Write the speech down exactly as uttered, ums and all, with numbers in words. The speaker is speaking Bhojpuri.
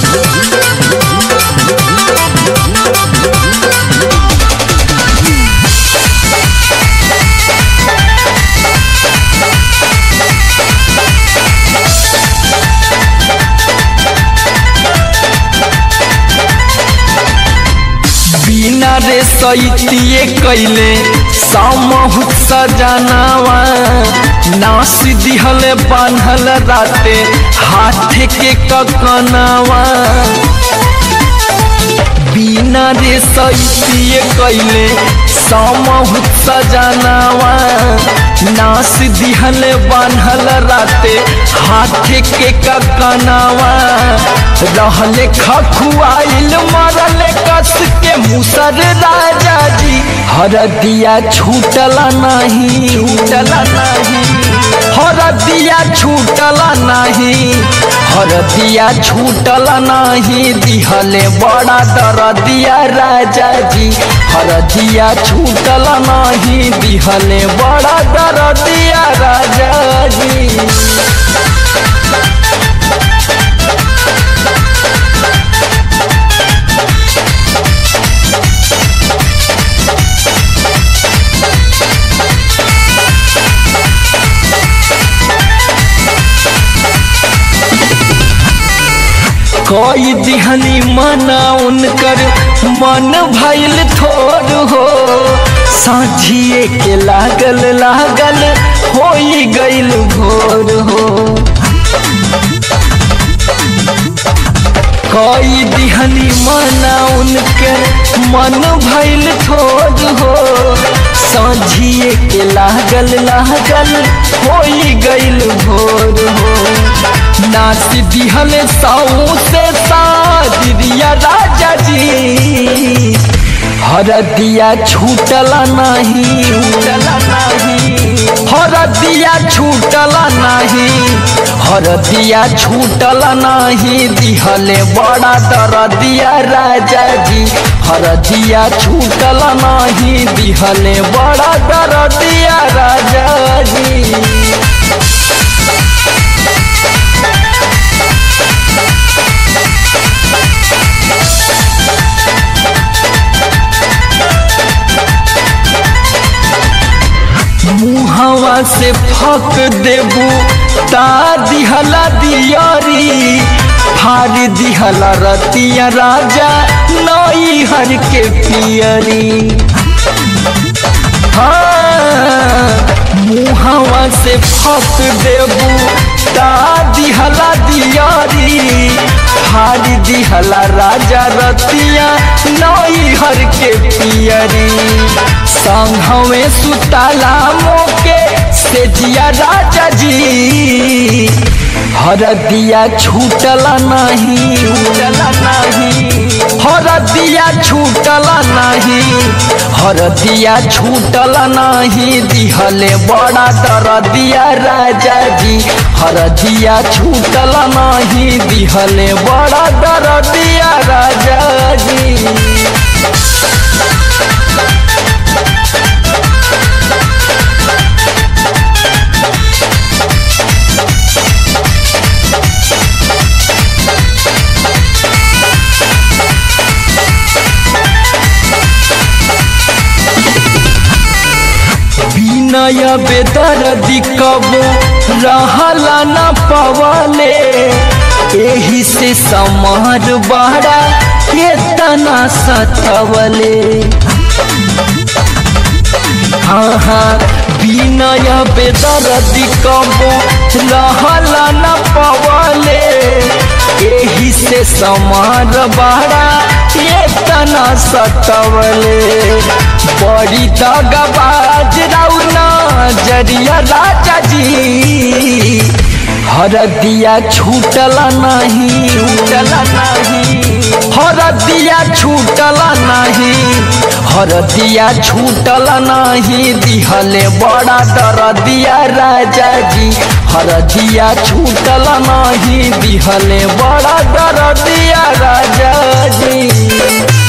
बिना रे सैतिए कैले सामहुत सजनावा नास दिहल बान्हल राते हाथ के ककनावा। बिना रे सैतिए कैले सामहुत सजनावा नास दिहल बान्हल राते हाथ के ककनावा। रहले खखुआइल मरल कस के मुसर राजा जी हरदिया छूटला नहीं छूटला नहीं हरदिया छूटला नहीं हरदिया छूटला नहीं दिहले बड़ा दरदिया राजा जी हरदिया छूटला नहीं दिहले बड़ा दरदिया राजा जी। कोई दिहनी मना उनकर मन भइल थोर हो साझिए के लागल लागल होई गइल भोर हो। कोई दिहनी मना उनकर मन भइल थोर हो साझिए के लागल लागल होई गइल भोर हो। नाच दिहल साऊ से सादिया राजा जी हरदिया छूटला नहीं छूटला नहीं हरदिया छूटला नहीं हरदिया छूटला नहीं दिहले बड़ा दरदिया राजा जी हरदिया छूटला नहीं दिहले बड़ा दरदिया राजा जी। मुहवा से फक देबू ता दिहला दियारी फार दिहला रतिया राजा नई हर के पियरी। हाँ मुहवा से फक देबू ता दिहला दियारी फार दिहला राजा रतिया नई हर के पियरी। संघवे सुताला मोके से जिया राजा जी हरदिया छूटला नहीं छूटला नहीं हरदिया छूटला नहीं हरदिया छूटला नहीं दिहले बड़ा दरदिया राजा जी हरदिया छूटला नहीं दिहले बड़ा दरदिया राजा जी। नया बेदर्दी कबो रहला न पवले एही से समार बड़ा केतना सतवले। हाँ हाँ बिनय बेदर्दी कबो रहला न पवले एही से समार बड़ा केतना सतवले। बड़ी दगाबाज रौना जरिया राजा जी हरदिया छूटला नहीं छूटला नहीं हरदिया छूटला नहीं हरदिया छूटला नहीं दिहले बड़ा दरदिया राजा जी हरदिया छूटला नहीं दिहले बड़ा दरदिया राजा जी।